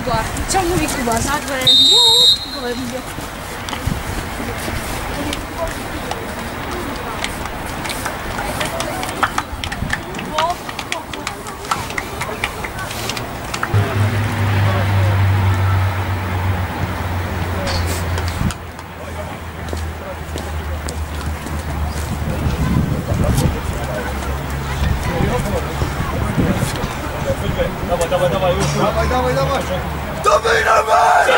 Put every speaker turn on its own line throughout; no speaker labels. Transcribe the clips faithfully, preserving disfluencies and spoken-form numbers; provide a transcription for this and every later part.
Kuba. Ciągle mi Kuba za gołębie.
Dawaj, dawaj, dawaj, już.
Dawaj, dawaj, dawaj. To wygramy!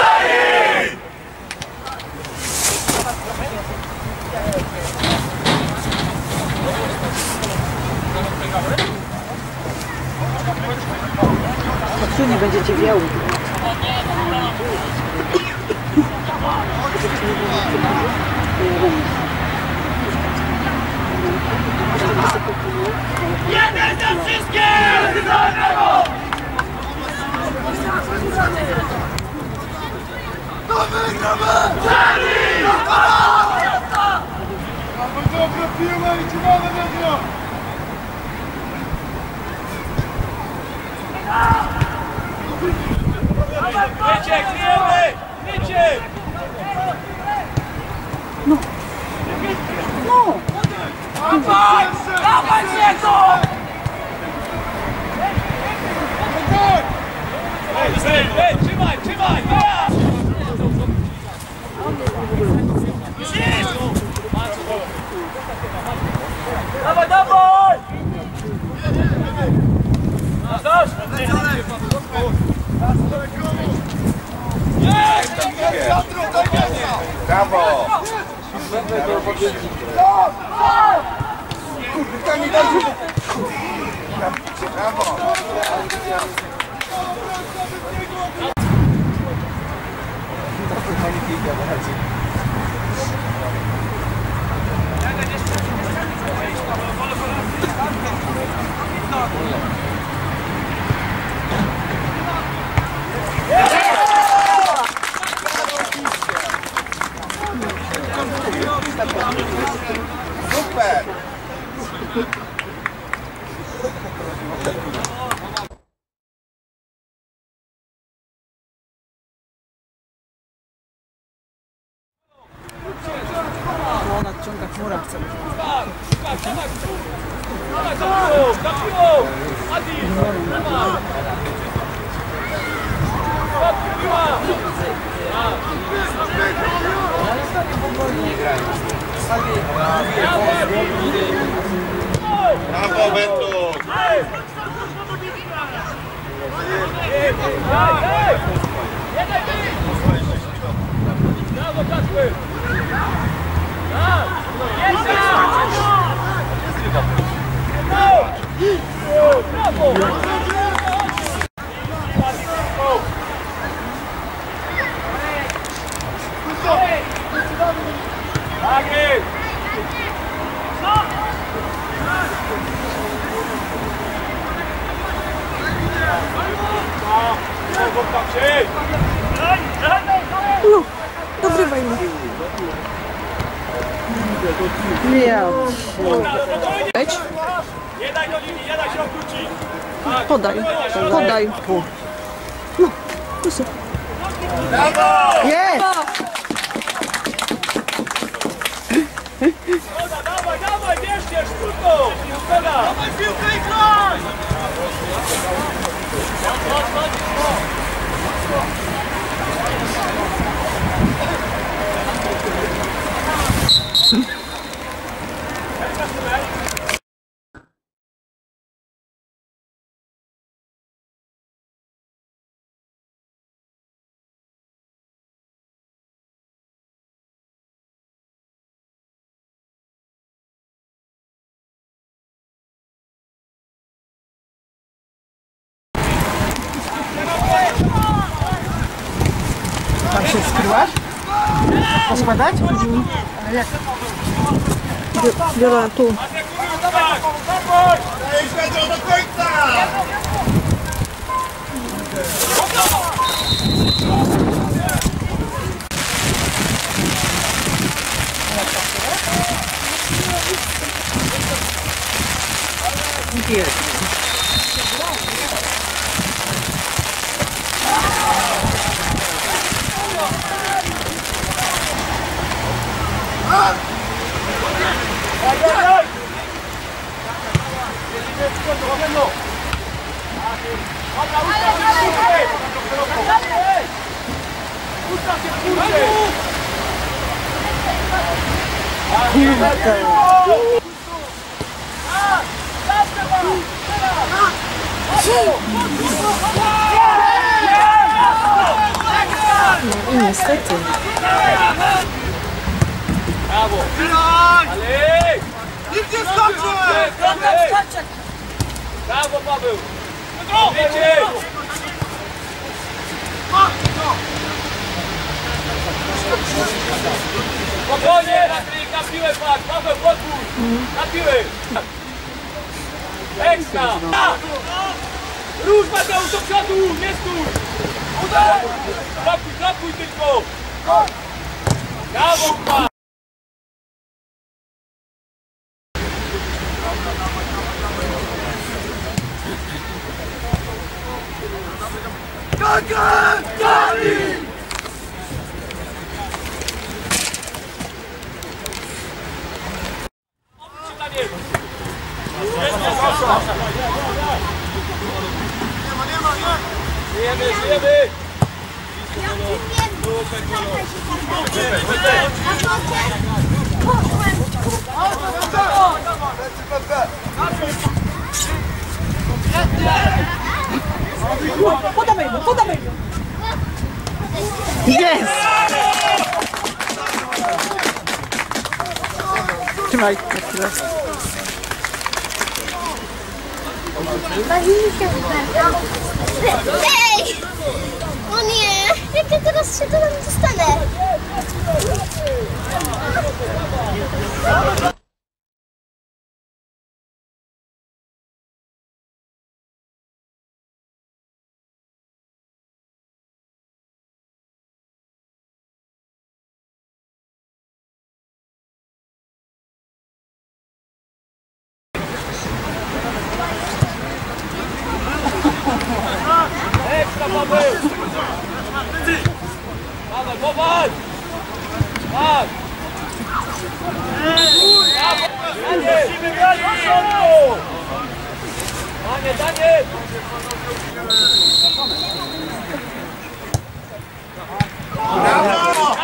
Tu nie będziecie wiały.
Jeden za wszystkie! Za niego!
To wygramy!
Czarni!
Mamy dobre piłę i trzymamy węgla!
Wiecie, kryjemy! Wiecie!
No. No.
Dawaj! Dawaj się to! Ej, ej, ej, trzymaj, trzymaj! Teraz! Dawaj, dawaj! Dasz?
Brawo! Brawo! Super!
No, nadciąga chmura.
Dawaj, dawaj! Dawaj, za piłą! Za piłą! Adi! Dawaj! Piła!
Brawo, Bentu!
Ej! Ej! Ej! Jeden bij! Brawo, Kacper! Tak! Jedna! Brawo! Tak jest!
No, dogrywaj mu. Ja. Leć.
Nie daj do linii, nie daj się obrócić!
Podaj, podaj. No, proszę. Jest!
Dobra, dawaj, dawaj, bierzcie, sztuką! Dawaj piłkę i graj!
Tam się skryłaś? Poskładać? Mhm. Ale jak? Biorę tu.
Ej, będą do końca!
Jest. I niestety.
Brawo! Ale!
Nikt nie skoczy!
Brawo, Paweł! Wiecie! Spokojnie, na, na piłę patrz! Paweł, podwór! Na piłę! Ekstra! Róż Mateusz do przodu! Nie stój! Blokuj, blokuj tylko! Brawo, pa! Żyjemy, żyjemy!
Podawaj go, podawaj go! Jest! Trzymaj na chwilę.
Ej! O nie! Jak ja teraz się tam dostanę?
Ekstra, Paweł! Paweł, popatrz! Patrz! Musimy grać do przodu! Daniel, Daniel! Brawo!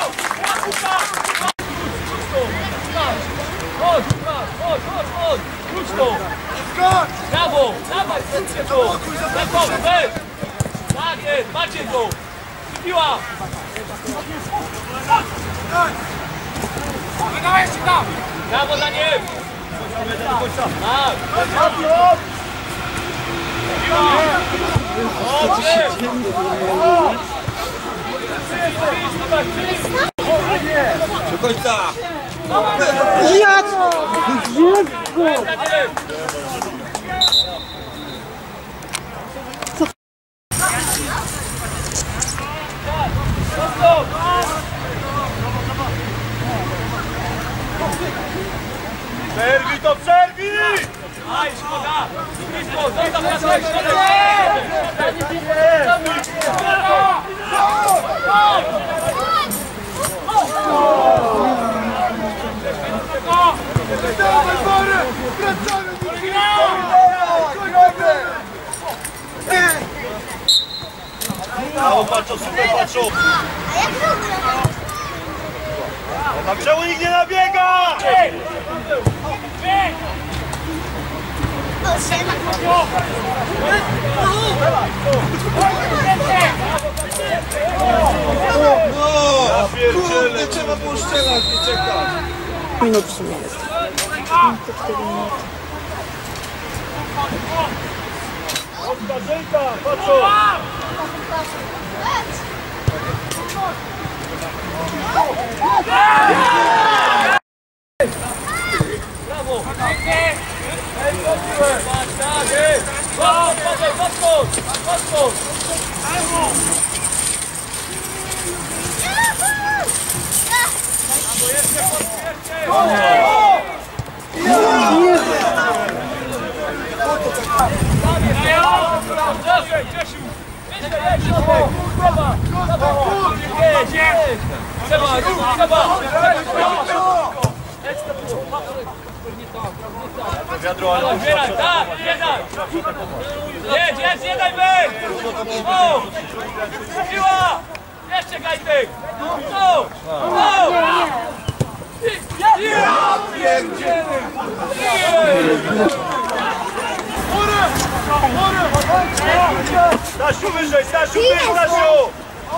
Chodź, chodź, chodź, chodź! Wróć to! Brawo! Dawaj, wróćcie to! Tak, Paweł, weź! Tak jest, macie to! Piła! Brawo, Daniel! Tak! Dobrze!
Do końca!
Jak?
Daniel! Przerwij to, przerwij! Aj, szkoda! Blisko, zostaw na swoje
Dawaj, Borę! Wracamy!
Brawo, patrzą, super patrzą!
A jak wygląda?
Na czemu nikt nie nabiega!
O, siema.
No! Kurde, trzeba było strzelać, nie czekać!
Minut w sumie jest.
Oskazynka, patrzą! Brawo! Ej, podbiłem! Patrz, tak, ej! Patrz, patrz, patrz, patrz, patrz! Brawo, jeszcze, jeszcze! Trzeba, trzeba! Otwieraj, tak, jeden! Jedź, jedź, jeden wy! O! Siła! Jeszcze Gajtek! O! O! Ja pierdzielę!
Stasiu, wyżej, Stasiu, wyżej, Stasiu!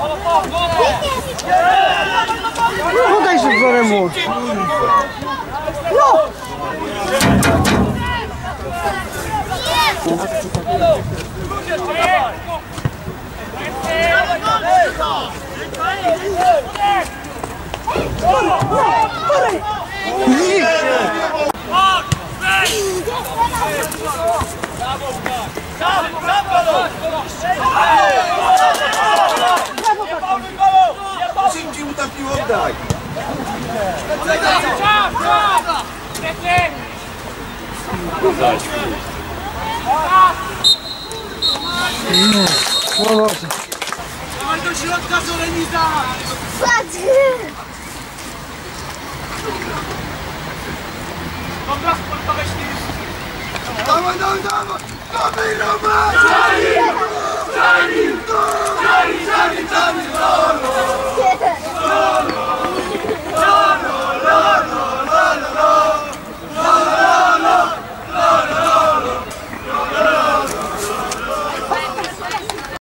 No daj się worem mu. No!
Szybciej mu tak pił oddaj!
Dawaj do środka, Zoreniza!
Patrz!
Dobra, sportowe śliczne!
Dawaj, dawaj, dawaj! Dawaj, Roman!